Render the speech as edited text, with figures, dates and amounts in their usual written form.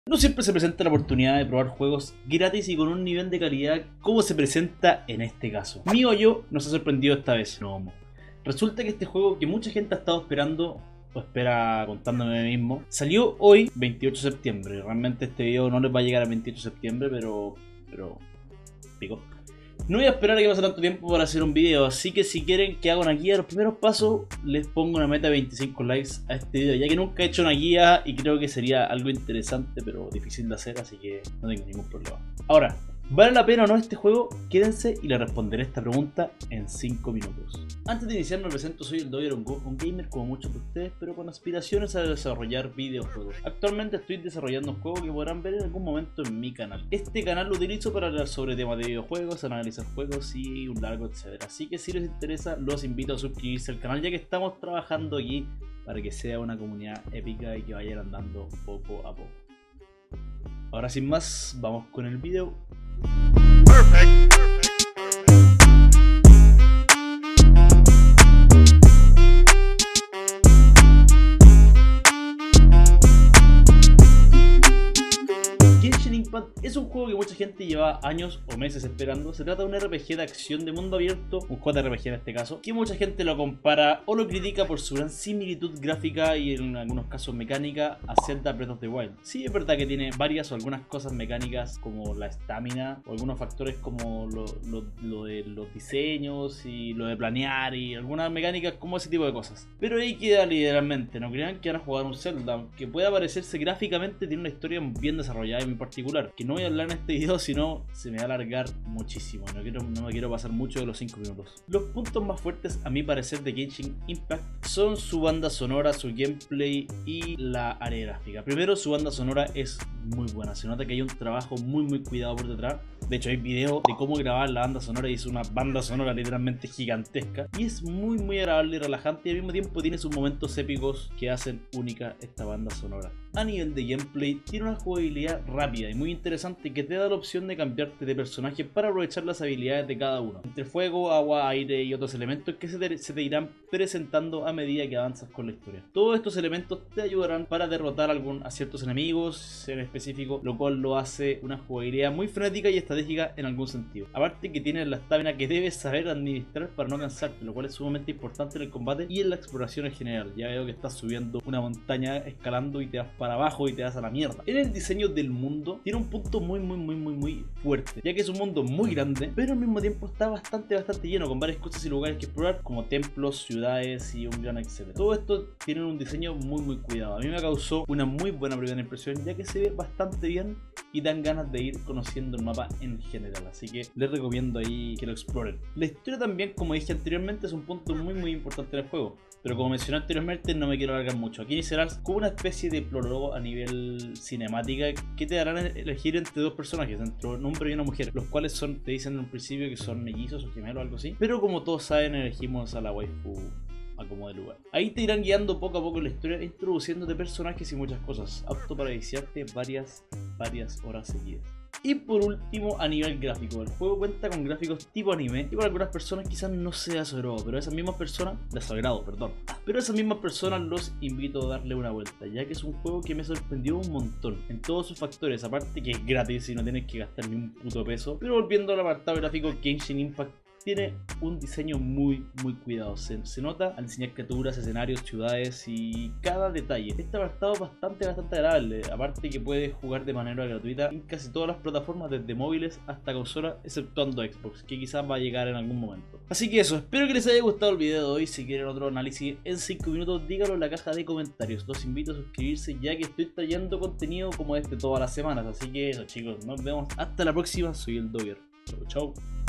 No siempre se presenta la oportunidad de probar juegos gratis y con un nivel de calidad como se presenta en este caso. MiHoYo nos ha sorprendido esta vez. No, resulta que este juego que mucha gente ha estado esperando, o espera contándome a mí mismo, salió hoy 28 de septiembre. Realmente este video no les va a llegar al 28 de septiembre, pero pico. No voy a esperar a que pase tanto tiempo para hacer un video, así que si quieren que haga una guía de los primeros pasos, les pongo una meta de 25 likes a este video, ya que nunca he hecho una guía y creo que sería algo interesante pero difícil de hacer, así que no tengo ningún problema. Ahora, ¿vale la pena o no este juego? Quédense y les responderé esta pregunta en 5 minutos. Antes de iniciar me presento, soy el Doyer, un gamer como muchos de ustedes, pero con aspiraciones a desarrollar videojuegos. Actualmente estoy desarrollando un juego que podrán ver en algún momento en mi canal. Este canal lo utilizo para hablar sobre temas de videojuegos, analizar juegos y un largo etcétera. Así que si les interesa, los invito a suscribirse al canal, ya que estamos trabajando aquí para que sea una comunidad épica y que vayan andando poco a poco. Ahora sin más, vamos con el video. Perfect. Genshin Impact es un juego que mucha gente lleva años o meses esperando. Se trata de un RPG de acción de mundo abierto, un JRPG en este caso, que mucha gente lo compara o lo critica por su gran similitud gráfica y en algunos casos mecánica a Zelda Breath of the Wild. Sí, es verdad que tiene varias o algunas cosas mecánicas como la estamina o algunos factores como lo de los diseños y lo de planear y algunas mecánicas como ese tipo de cosas. Pero ahí queda literalmente, no crean que van a jugar un Zelda, que puede parecerse gráficamente, tiene una historia bien desarrollada y muy particular, que no voy a hablar en este video, sino se me va a alargar muchísimo. No me quiero pasar mucho de los 5 minutos. Los puntos más fuertes a mi parecer de Genshin Impact son su banda sonora, su gameplay y la área gráfica. Primero, su banda sonora es muy buena, se nota que hay un trabajo muy cuidado por detrás. De hecho hay videos de cómo grabar la banda sonora y es una banda sonora literalmente gigantesca y es muy agradable y relajante, y al mismo tiempo tiene sus momentos épicos que hacen única esta banda sonora. A nivel de gameplay, tiene una jugabilidad rápida y muy interesante que te da la opción de cambiarte de personaje para aprovechar las habilidades de cada uno, entre fuego, agua, aire y otros elementos que se te irán presentando a medida que avanzas con la historia. Todos estos elementos te ayudarán para derrotar a ciertos enemigos en específico, lo cual lo hace una jugabilidad muy frenética y estratégica en algún sentido. Aparte que tienes la estamina que debes saber administrar para no cansarte, lo cual es sumamente importante en el combate y en la exploración en general. Ya veo que estás subiendo una montaña, escalando y te vas para abajo y te vas a la mierda. En el diseño del mundo tiene un punto muy fuerte, ya que es un mundo muy grande, pero al mismo tiempo está bastante lleno, con varias cosas y lugares que explorar, como templos, ciudades y un gran etcétera. Todo esto tiene un diseño muy cuidado. A mí me causó una muy buena primera impresión, ya que se ve bastante bien y dan ganas de ir conociendo el mapa en general, así que les recomiendo ahí que lo exploren. La historia también, como dije anteriormente, es un punto muy importante en el juego, pero como mencioné anteriormente no me quiero alargar mucho. Aquí iniciarás como una especie de prólogo a nivel cinemática que te darán elegir entre dos personajes, entre un hombre y una mujer, los cuales te dicen en un principio que son mellizos o gemelos o algo así, pero como todos saben elegimos a la waifu a como de lugar. Ahí te irán guiando poco a poco en la historia, introduciéndote personajes y muchas cosas, apto para viciarte varias horas seguidas. Y por último, a nivel gráfico, el juego cuenta con gráficos tipo anime y para algunas personas quizás no sea su agrado, pero a esas mismas personas, los invito a darle una vuelta, ya que es un juego que me sorprendió un montón en todos sus factores, aparte que es gratis y no tienes que gastar ni un puto peso. Pero volviendo al apartado gráfico, Genshin Impact tiene un diseño muy cuidado, se nota al diseñar criaturas, escenarios, ciudades y cada detalle. Este apartado es bastante agradable, aparte que puedes jugar de manera gratuita en casi todas las plataformas, desde móviles hasta consolas, exceptuando Xbox, que quizás va a llegar en algún momento. Así que eso, espero que les haya gustado el video de hoy. Si quieren otro análisis en 5 minutos, díganlo en la caja de comentarios. Los invito a suscribirse, ya que estoy trayendo contenido como este todas las semanas. Así que eso, chicos, nos vemos hasta la próxima. Soy el Doyer. Chau.